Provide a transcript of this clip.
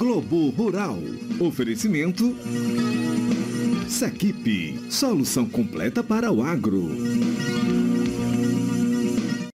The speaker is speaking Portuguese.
Globo Rural. Oferecimento Sequipe, solução completa para o agro.